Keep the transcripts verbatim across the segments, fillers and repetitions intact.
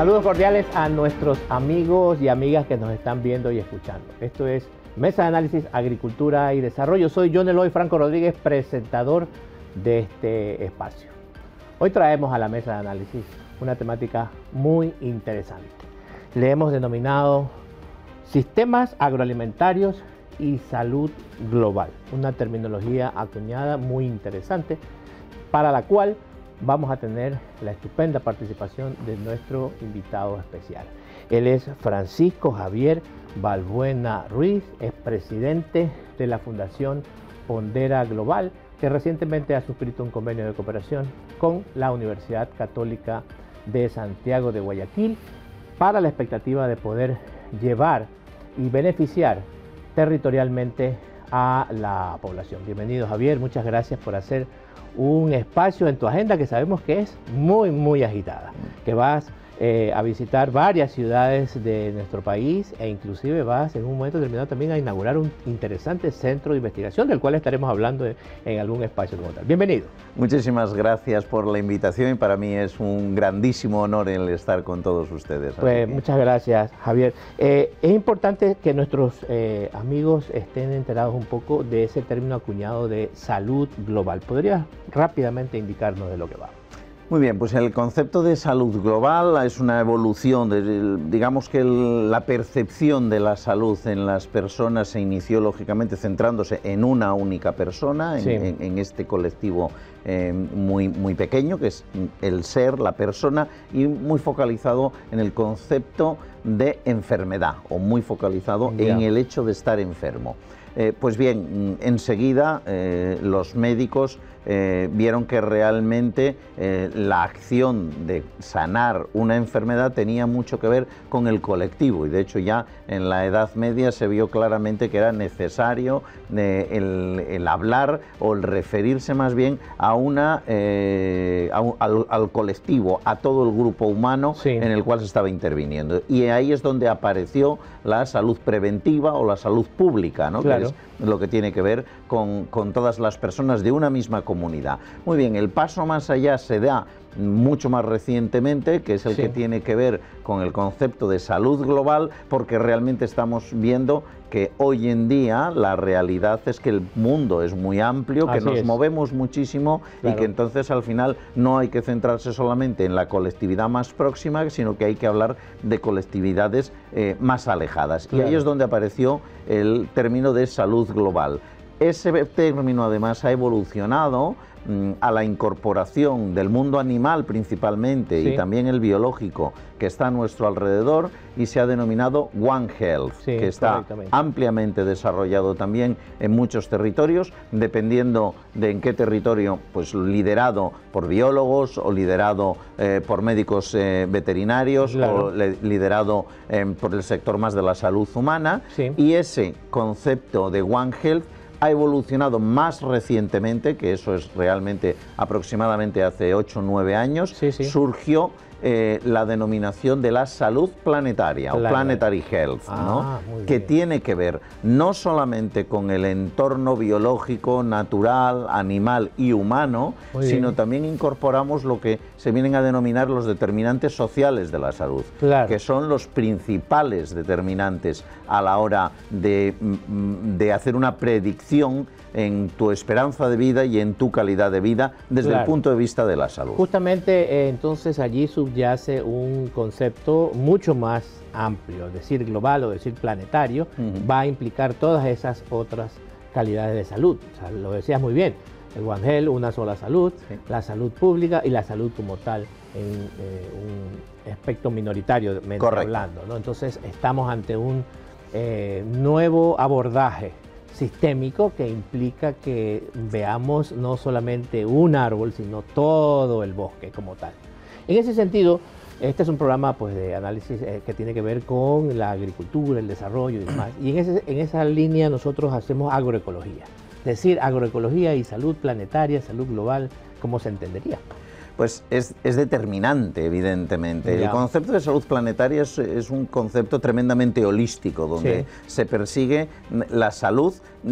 Saludos cordiales a nuestros amigos y amigas que nos están viendo y escuchando. Esto es Mesa de Análisis, Agricultura y Desarrollo. Soy John Eloy Franco Rodríguez, presentador de este espacio. Hoy traemos a la Mesa de Análisis una temática muy interesante. Le hemos denominado Sistemas Agroalimentarios y Salud Global, una terminología acuñada muy interesante para la cual vamos a tener la estupenda participación de nuestro invitado especial. Él es Francisco Javier Balbuena Ruiz, es presidente de la Fundación Pondera Global, que recientemente ha suscrito un convenio de cooperación con la Universidad Católica de Santiago de Guayaquil para la expectativa de poder llevar y beneficiar territorialmente a la población. Bienvenido, Javier, muchas gracias por hacer un espacio en tu agenda que sabemos que es muy, muy agitada, que vas eh, a visitar varias ciudades de nuestro país e inclusive vas en un momento determinado también a inaugurar un interesante centro de investigación del cual estaremos hablando de, en algún espacio como tal. Bienvenido. Muchísimas gracias por la invitación y para mí es un grandísimo honor el estar con todos ustedes. Pues que... muchas gracias, Javier. Eh, es importante que nuestros eh, amigos estén enterados un poco de ese término acuñado de salud global. ¿Podrías rápidamente indicarnos de lo que va? Muy bien, pues el concepto de salud global es una evolución, de, digamos que el, la percepción de la salud en las personas se inició lógicamente centrándose en una única persona, en, sí. en, en este colectivo eh, muy, muy pequeño, que es el ser, la persona, y muy focalizado en el concepto de enfermedad, o muy focalizado yeah. en el hecho de estar enfermo. Eh, pues bien, enseguida eh, los médicos eh, vieron que realmente eh, la acción de sanar una enfermedad tenía mucho que ver con el colectivo y de hecho ya en la Edad Media se vio claramente que era necesario eh, el, el hablar o el referirse más bien a una, eh, a un, al, al colectivo, a todo el grupo humano sí. en el cual se estaba interviniendo. Y ahí es donde apareció la salud preventiva o la salud pública, ¿no? Claro. Que es lo que tiene que ver con, con todas las personas de una misma comunidad. Muy bien, el paso más allá se da mucho más recientemente, que es el sí. que tiene que ver con el concepto de salud global, porque realmente estamos viendo que hoy en día la realidad es que el mundo es muy amplio, que Así nos es. movemos muchísimo claro. y que entonces al final no hay que centrarse solamente en la colectividad más próxima, sino que hay que hablar de colectividades eh, más alejadas. Claro. Y ahí es donde apareció el término de salud global. Ese término además ha evolucionado a la incorporación del mundo animal principalmente sí. y también el biológico que está a nuestro alrededor y se ha denominado One Health, sí, que está ampliamente desarrollado también en muchos territorios, dependiendo de en qué territorio, pues liderado por biólogos o liderado eh, por médicos eh, veterinarios claro. o le, liderado eh, por el sector más de la salud humana sí. y ese concepto de One Health ha evolucionado más recientemente, que eso es realmente aproximadamente hace ocho o nueve años, sí, sí. surgió eh, la denominación de la salud planetaria Planet. o Planetary Health, ah, ¿no? que tiene que ver no solamente con el entorno biológico, natural, animal y humano, muy sino bien. también incorporamos lo que se vienen a denominar los determinantes sociales de la salud, claro. que son los principales determinantes a la hora de, de hacer una predicción en tu esperanza de vida y en tu calidad de vida desde claro. el punto de vista de la salud. Justamente eh, entonces allí subyace un concepto mucho más amplio, decir global o decir planetario, uh-huh. va a implicar todas esas otras calidades de salud. O sea, lo decías muy bien, el One Health, una sola salud, sí. la salud pública y la salud como tal en eh, un aspecto minoritario hablando, ¿no? Entonces estamos ante un eh, nuevo abordaje sistémico que implica que veamos no solamente un árbol, sino todo el bosque como tal. En ese sentido, este es un programa pues, de análisis eh, que tiene que ver con la agricultura, el desarrollo y demás. Y en, ese, en esa línea nosotros hacemos agroecología. Es decir, agroecología y salud planetaria, salud global, ¿cómo se entendería? pues es, es determinante, evidentemente. Ya. El concepto de salud planetaria es, es un concepto tremendamente holístico, donde sí. se persigue la salud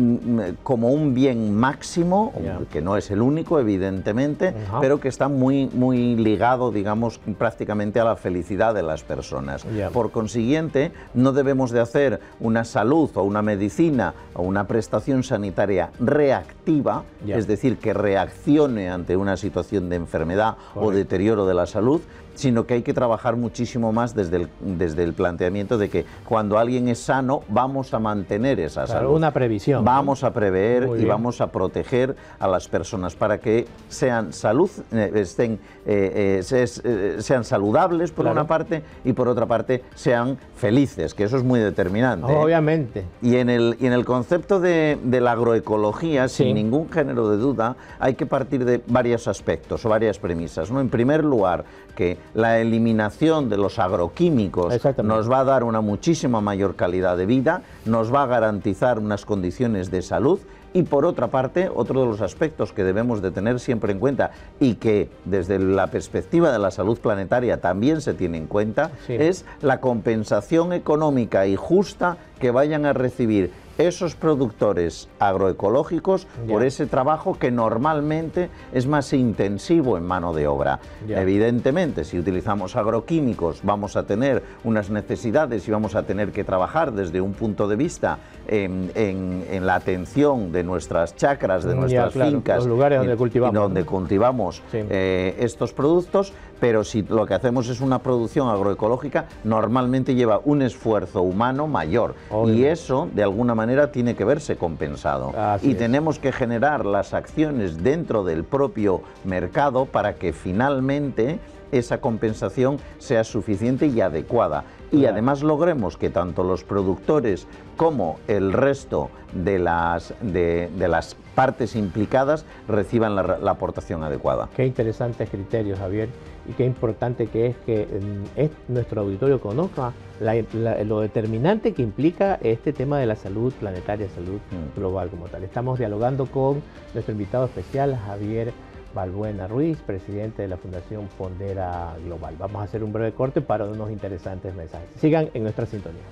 como un bien máximo, Ya. que no es el único, evidentemente, Ajá. pero que está muy, muy ligado, digamos, prácticamente a la felicidad de las personas. Ya. Por consiguiente, no debemos de hacer una salud o una medicina o una prestación sanitaria reactiva, Ya. es decir, que reaccione ante una situación de enfermedad Correcto. o deterioro de la salud, sino que hay que trabajar muchísimo más desde el, desde el planteamiento de que cuando alguien es sano, vamos a mantener esa Claro, salud. una previsión. Vamos a prever Muy y bien. vamos a proteger a las personas para que sean salud, eh, estén, eh, eh, se- eh, sean saludables por Claro. una parte y por otra parte sean felices, que eso es muy determinante. ¿eh? Obviamente. Y en el, y en el concepto de, de la agroecología, Sí. sin ningún género de duda, hay que partir de varios aspectos o varias premisas, ¿no? En primer lugar, que la eliminación de los agroquímicos Exactamente. nos va a dar una muchísima mayor calidad de vida, nos va a garantizar unas condiciones de salud. Y por otra parte, otro de los aspectos que debemos de tener siempre en cuenta y que desde la perspectiva de la salud planetaria también se tiene en cuenta, Sí. es la compensación económica y justa que vayan a recibir esos productores agroecológicos Ya. por ese trabajo que normalmente es más intensivo en mano de obra. Ya. Evidentemente, si utilizamos agroquímicos vamos a tener unas necesidades y vamos a tener que trabajar desde un punto de vista en, en- en la atención de nuestras chacras, de Ya, nuestras claro, fincas, los lugares donde y- cultivamos, y donde ¿no? cultivamos Sí. eh, estos productos, pero si lo que hacemos es una producción agroecológica, normalmente lleva un esfuerzo humano mayor. Obviamente. Y eso, de alguna manera, tiene que verse compensado. Así y es. tenemos que generar las acciones dentro del propio mercado para que finalmente esa compensación sea suficiente y adecuada. Y Claro. además logremos que tanto los productores como el resto de las, de, de las partes implicadas reciban la, la aportación adecuada. Qué interesantes criterios, Javier, y qué importante que es que mm, es- nuestro auditorio conozca la- la- lo determinante que implica este tema de la salud planetaria, salud Mm. global como tal. Estamos dialogando con nuestro invitado especial, Javier Balbuena Ruiz, presidente de la Fundación Pondera Global. Vamos a hacer un breve corte para unos interesantes mensajes. Sigan en nuestra sintonía.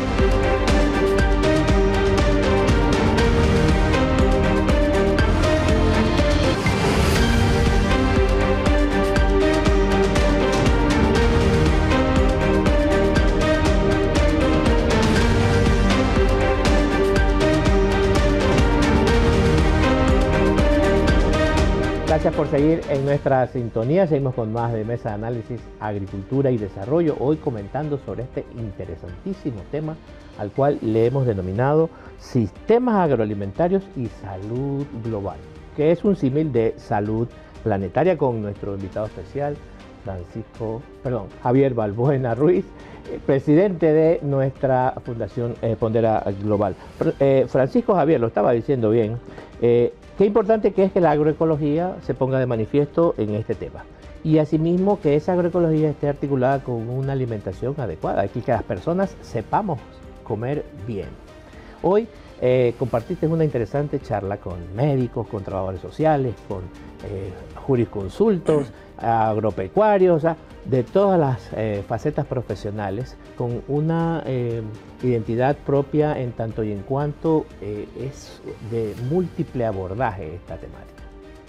Gracias por seguir en nuestra sintonía. Seguimos con más de Mesa de Análisis, Agricultura y Desarrollo. Hoy comentando sobre este interesantísimo tema al cual le hemos denominado Sistemas Agroalimentarios y Salud Global, que es un símil de salud planetaria con nuestro invitado especial, Francisco, perdón, Javier Balbuena Ruiz, eh, presidente de nuestra Fundación eh, Pondera Global. Fr- eh, Francisco Javier, lo estaba diciendo bien, eh, qué importante que es que la agroecología se ponga de manifiesto en este tema. Y asimismo que esa agroecología esté articulada con una alimentación adecuada, aquí que las personas sepamos comer bien. Hoy eh, compartiste una interesante charla con médicos, con trabajadores sociales, con eh, jurisconsultos, agropecuarios, o sea, de todas las eh, facetas profesionales, con una eh, identidad propia en tanto y en cuanto eh, es de múltiple abordaje esta temática.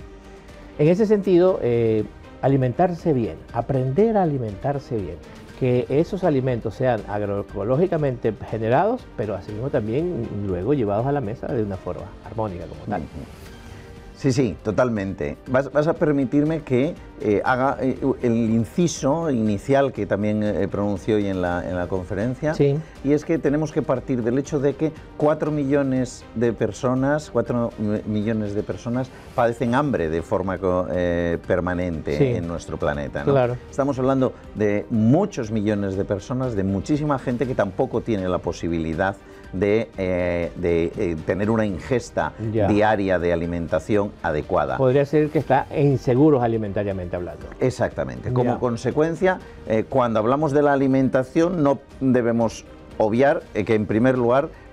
En ese sentido, eh, alimentarse bien, aprender a alimentarse bien, que esos alimentos sean agroecológicamente generados, pero asimismo también luego llevados a la mesa de una forma armónica como tal. Sí, sí, totalmente. Vas, vas a permitirme que eh, haga eh, el inciso inicial que también eh, pronunció hoy en la, en la conferencia, Sí. y es que tenemos que partir del hecho de que cuatro millones de personas, cuatro millones de personas padecen hambre de forma eh, permanente Sí. en nuestro planeta, ¿no? Claro. Estamos hablando de muchos millones de personas, de muchísima gente que tampoco tiene la posibilidad de, eh, de eh, tener una ingesta Ya. diaria de alimentación adecuada. Podría ser que está inseguros alimentariamente hablando. Exactamente. Como Ya. consecuencia, eh, cuando hablamos de la alimentación no debemos obviar eh, que en primer lugar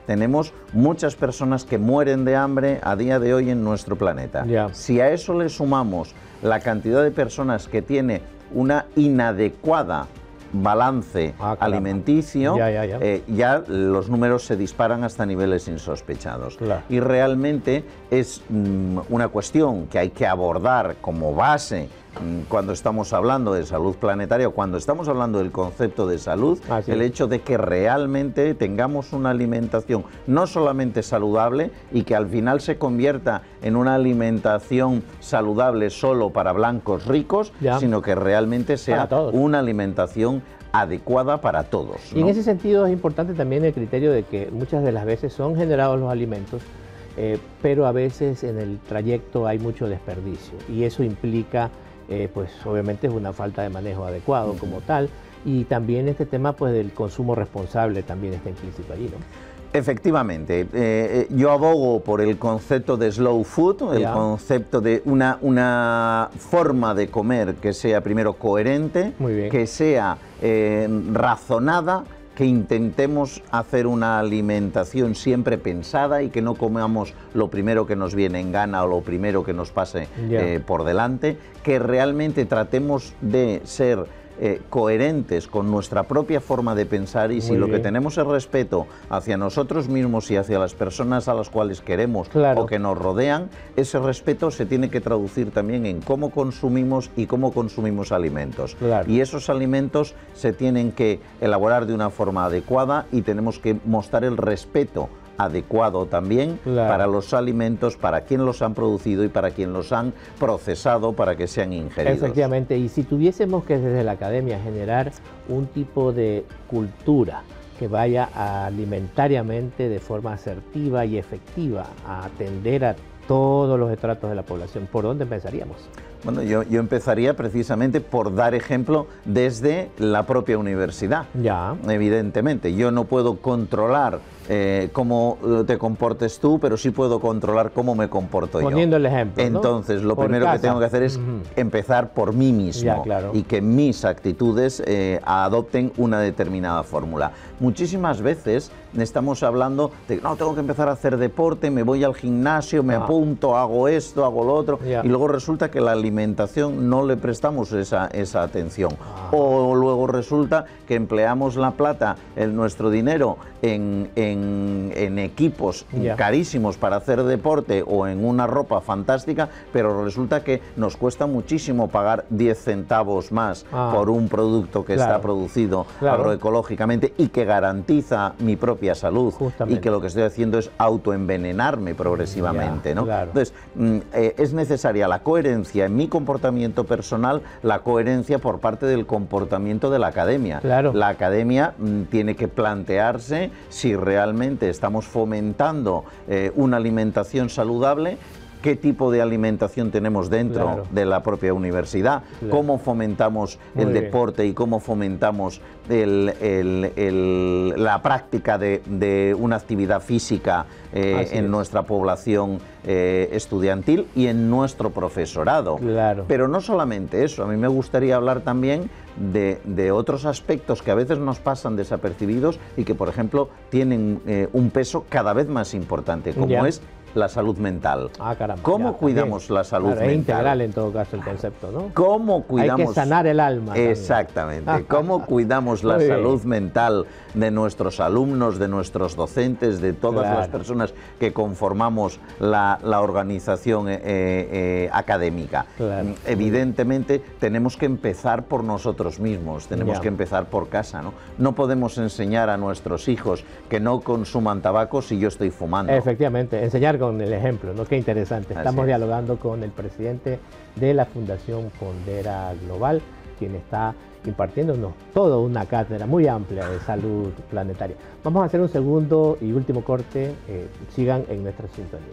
tenemos muchas personas que mueren de hambre a día de hoy en nuestro planeta. Yeah. Si a eso le sumamos la cantidad de personas que tiene una inadecuada balance ah, alimenticio, ya, ya, ya. Eh, ya los números se disparan hasta niveles insospechados. Claro. Y realmente es mm, una cuestión que hay que abordar como base mm, cuando estamos hablando de salud planetaria o cuando estamos hablando del concepto de salud, Así el es. hecho de que realmente tengamos una alimentación no solamente saludable y que al final se convierta en una alimentación saludable solo para blancos ricos, Ya. sino que realmente sea Para todos. una alimentación adecuada para todos, Y en ¿no? ese sentido es importante también el criterio de que muchas de las veces son generados los alimentos, eh, pero a veces en el trayecto hay mucho desperdicio y eso implica, eh, pues obviamente es una falta de manejo adecuado uh-huh. como tal, y también este tema pues del consumo responsable también está implícito allí, ¿no? Efectivamente, eh, yo abogo por el concepto de slow food, el ya. concepto de una, una forma de comer que sea primero coherente, que sea eh, razonada, que intentemos hacer una alimentación siempre pensada y que no comamos lo primero que nos viene en gana o lo primero que nos pase yeah. eh, por delante, que realmente tratemos de ser Eh, coherentes con nuestra propia forma de pensar y Muy si bien. Lo que tenemos es respeto hacia nosotros mismos y hacia las personas a las cuales queremos claro. o que nos rodean, ese respeto se tiene que traducir también en cómo consumimos y cómo consumimos alimentos. Claro. Y esos alimentos se tienen que elaborar de una forma adecuada y tenemos que mostrar el respeto adecuado también claro. para los alimentos, para quien los han producido y para quien los han procesado para que sean ingeridos. Efectivamente, y si tuviésemos que desde la academia generar un tipo de cultura que vaya alimentariamente de forma asertiva y efectiva a atender a todos los estratos de la población, ¿por dónde empezaríamos? Bueno, yo, yo empezaría precisamente por dar ejemplo desde la propia universidad. Ya. Evidentemente, yo no puedo controlar eh, cómo te comportes tú, pero sí puedo controlar cómo me comporto yo. Poniendo el ejemplo, ¿no? Entonces, lo por primero casa. que tengo que hacer es uh-huh. empezar por mí mismo ya, claro. y que mis actitudes eh, adopten una determinada fórmula. Muchísimas veces estamos hablando de, no, tengo que empezar a hacer deporte, me voy al gimnasio, me ah. apunto, hago esto, hago lo otro, ya. y luego resulta que la alimentación no le prestamos esa, esa atención. Ah. O luego resulta que empleamos la plata, el, nuestro dinero, en, en, en equipos yeah. carísimos para hacer deporte o en una ropa fantástica, pero resulta que nos cuesta muchísimo pagar diez centavos más ah. por un producto que claro. está producido claro. agroecológicamente y que garantiza mi propia salud. Justamente. Y que lo que estoy haciendo es autoenvenenarme progresivamente, yeah, ¿no? Claro. Entonces, mm, eh, es necesaria la coherencia en mi comportamiento personal, la coherencia por parte del comportamiento de la academia. Claro. La academia mm, tiene que plantearse si realmente estamos fomentando eh, una alimentación saludable, qué tipo de alimentación tenemos dentro claro. de la propia universidad, claro. cómo fomentamos Muy el bien. deporte y cómo fomentamos el, el, el, la práctica de, de una actividad física eh, en es. nuestra población eh, estudiantil y en nuestro profesorado. Claro. Pero no solamente eso, a mí me gustaría hablar también de, de otros aspectos que a veces nos pasan desapercibidos y que, por ejemplo, tienen eh, un peso cada vez más importante, como ya. es la salud mental. Ah, caramba. ¿Cómo ya, cuidamos también. la salud claro, mental? Es integral en todo caso el concepto, ¿no? ¿Cómo cuidamos? Hay que sanar el alma. Exactamente. También. ¿Cómo cuidamos la salud mental de nuestros alumnos, de nuestros docentes, de todas claro. las personas que conformamos la, la organización eh, eh, académica? Claro. Evidentemente tenemos que empezar por nosotros mismos, tenemos ya. que empezar por casa, ¿no? No podemos enseñar a nuestros hijos que no consuman tabaco si yo estoy fumando. Efectivamente, enseñar con el ejemplo, ¿no? Qué interesante. Estamos Así dialogando es. con el presidente de la Fundación Fondera Global, quien está impartiéndonos toda una cátedra muy amplia de salud planetaria. Vamos a hacer un segundo y último corte. Eh, sigan en nuestra sintonía.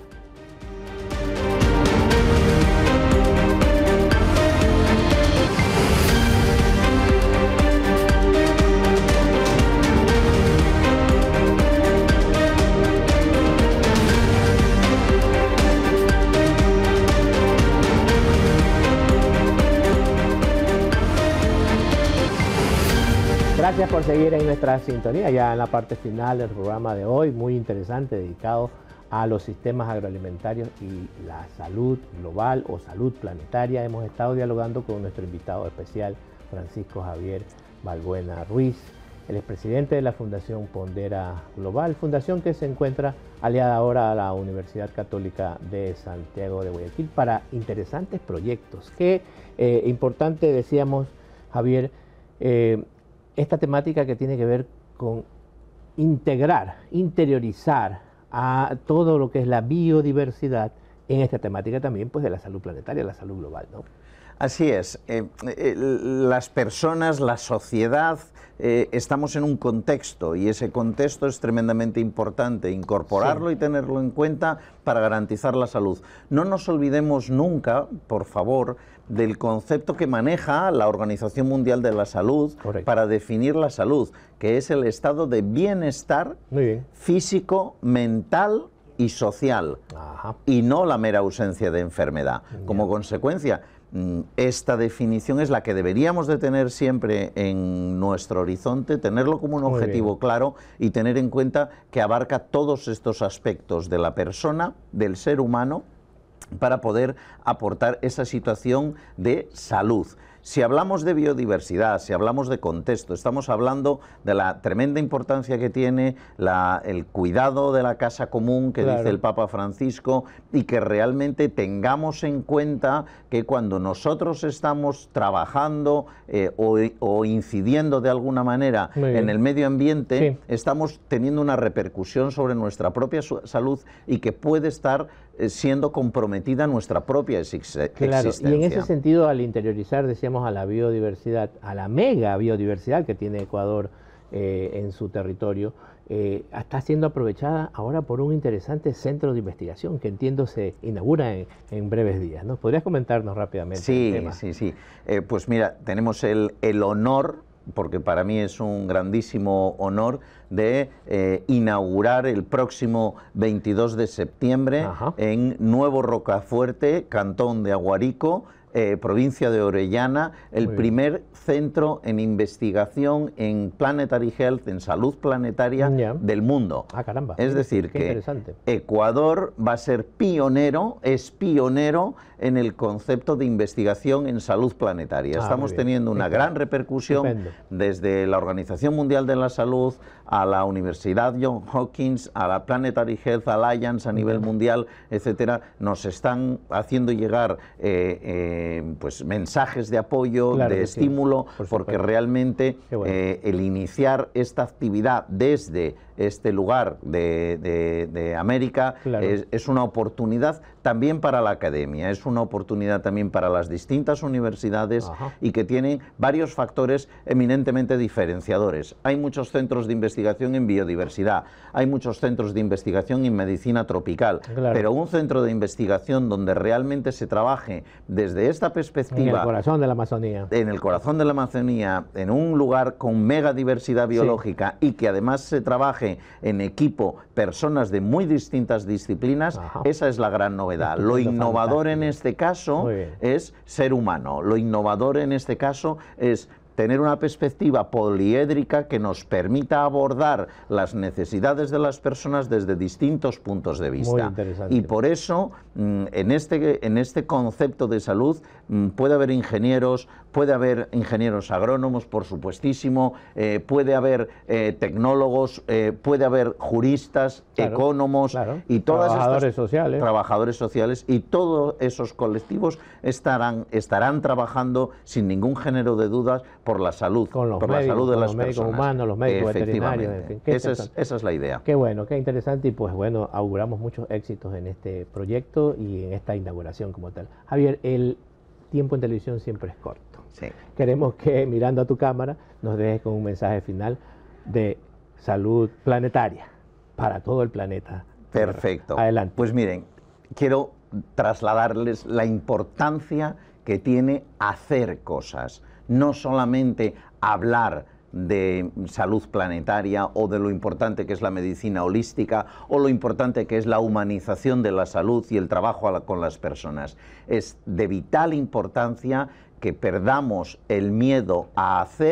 Gracias por seguir en nuestra sintonía, ya en la parte final del programa de hoy, muy interesante, dedicado a los sistemas agroalimentarios y la salud global o salud planetaria. Hemos estado dialogando con nuestro invitado especial, Francisco Javier Balbuena Ruiz. Él es presidente de la Fundación Pondera Global, fundación que se encuentra aliada ahora a la Universidad Católica de Santiago de Guayaquil para interesantes proyectos. Qué eh, importante, decíamos, Javier, eh, esta temática que tiene que ver con integrar, interiorizar a todo lo que es la biodiversidad en esta temática también, pues, de la salud planetaria, la salud global, ¿no? Así es. Eh, eh, las personas, la sociedad, eh, estamos en un contexto y ese contexto es tremendamente importante incorporarlo sí. y tenerlo en cuenta para garantizar la salud. No nos olvidemos nunca, por favor, del concepto que maneja la Organización Mundial de la Salud Correcto. Para definir la salud, que es el estado de bienestar Muy bien. físico, mental y social, Ajá. y no la mera ausencia de enfermedad. Bien. Como consecuencia, esta definición es la que deberíamos de tener siempre en nuestro horizonte, tenerlo como un objetivo claro y tener en cuenta que abarca todos estos aspectos de la persona, del ser humano, para poder aportar esa situación de salud. Si hablamos de biodiversidad, si hablamos de contexto, estamos hablando de la tremenda importancia que tiene la, el cuidado de la casa común que claro. dice el Papa Francisco, y que realmente tengamos en cuenta que cuando nosotros estamos trabajando eh, o, o incidiendo de alguna manera en el medio ambiente, sí. estamos teniendo una repercusión sobre nuestra propia salud y que puede estar eh, siendo comprometida nuestra propia existencia. Claro, y en ese sentido, al interiorizar, decíamos, a la biodiversidad, a la mega biodiversidad que tiene Ecuador eh, en su territorio, eh, está siendo aprovechada ahora por un interesante centro de investigación que entiendo se inaugura en, en breves días, ¿no? ¿Podrías comentarnos rápidamente sí, el tema? Sí, sí, eh, pues mira, tenemos el, el honor, porque para mí es un grandísimo honor, de eh, inaugurar el próximo veintidós de septiembre Ajá. en Nuevo Rocafuerte, Cantón de Aguarico, Eh, provincia de Orellana, el primer centro en investigación en Planetary Health, en salud planetaria yeah. del mundo. Ah, caramba. Es decir, que Ecuador va a ser pionero, es pionero en el concepto de investigación en salud planetaria. Ah, Estamos teniendo una Estupendo. gran repercusión Estupendo. desde la Organización Mundial de la Salud a la Universidad Johns Hopkins, a la Planetary Health Alliance a nivel uh-huh. mundial, etcétera. Nos están haciendo llegar eh, eh, pues mensajes de apoyo, claro de estímulo, sí. porque realmente bueno. eh, el iniciar esta actividad desde este lugar de, de, de América claro. es, es una oportunidad también para la academia, es una oportunidad también para las distintas universidades Ajá. y que tienen varios factores eminentemente diferenciadores. Hay muchos centros de investigación en biodiversidad, hay muchos centros de investigación en medicina tropical, claro. pero un centro de investigación donde realmente se trabaje desde esta perspectiva... En el corazón de la Amazonía. En el corazón de la Amazonía, en un lugar con mega diversidad biológica sí. y que además se trabaje en equipo personas de muy distintas disciplinas, Ajá. esa es la gran novedad. Lo innovador fantástico. en este caso es ser humano, lo innovador en este caso es tener una perspectiva poliédrica que nos permita abordar las necesidades de las personas desde distintos puntos de vista. Muy interesante. Y por eso, en este, en este concepto de salud, puede haber ingenieros, puede haber ingenieros agrónomos, por supuestísimo, eh, puede haber eh, tecnólogos, eh, puede haber juristas, claro, ecónomos, claro. y todas trabajadores estas, sociales. trabajadores sociales, y todos esos colectivos estarán, estarán trabajando sin ningún género de dudas por la salud, con los por médicos, la salud de con las los médicos personas. humanos, los médicos veterinarios, en fin. Esa es, esa es la idea. Qué bueno, qué interesante, y pues bueno, auguramos muchos éxitos en este proyecto y en esta inauguración como tal. Javier, el tiempo en televisión siempre es corto. Sí. Queremos que, mirando a tu cámara, nos dejes con un mensaje final de salud planetaria para todo el planeta. Perfecto. Adelante. Pues miren, quiero trasladarles la importancia que tiene hacer cosas, no solamente hablar de salud planetaria o de lo importante que es la medicina holística o lo importante que es la humanización de la salud y el trabajo a la, con las personas. Es de vital importancia que perdamos el miedo a hacer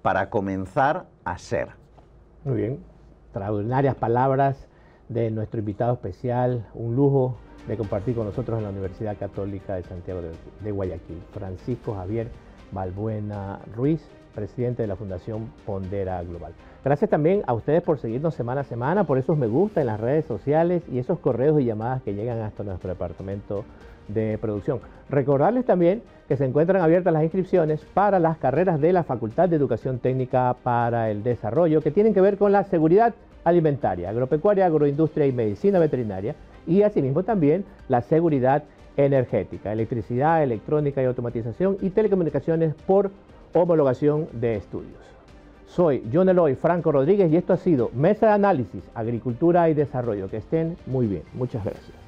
para comenzar a ser. Muy bien, extraordinarias palabras de nuestro invitado especial, un lujo de compartir con nosotros en la Universidad Católica de Santiago de, de Guayaquil, Francisco Javier Balbuena Ruiz, presidente de la Fundación Pondera Global. Gracias también a ustedes por seguirnos semana a semana, por esos me gusta en las redes sociales y esos correos y llamadas que llegan hasta nuestro departamento de producción. Recordarles también que se encuentran abiertas las inscripciones para las carreras de la Facultad de Educación Técnica para el Desarrollo que tienen que ver con la seguridad alimentaria, agropecuaria, agroindustria y medicina veterinaria, y asimismo también la seguridad energética, electricidad, electrónica y automatización y telecomunicaciones por homologación de estudios. Soy John Eloy Franco Rodríguez y esto ha sido Mesa de Análisis, Agricultura y Desarrollo. Que estén muy bien. Muchas gracias.